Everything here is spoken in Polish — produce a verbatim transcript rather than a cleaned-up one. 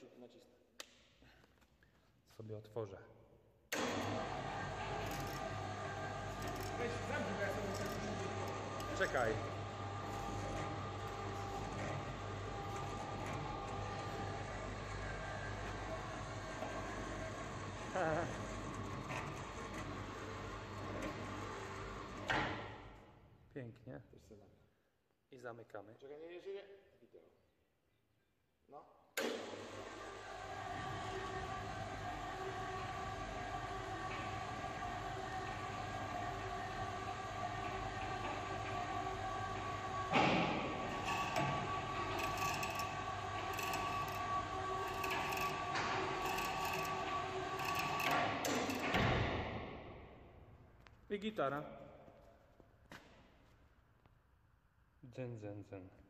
ci nacisnę. Sobie otworzę. Weź, zamknij, bo ja sobie muszę... Czekaj. Pięknie. Też sobie nagra. I zamykamy. Czekaj, nie, nie, nie. Wideo. No. I gitara. Dzen, dzen, dzen.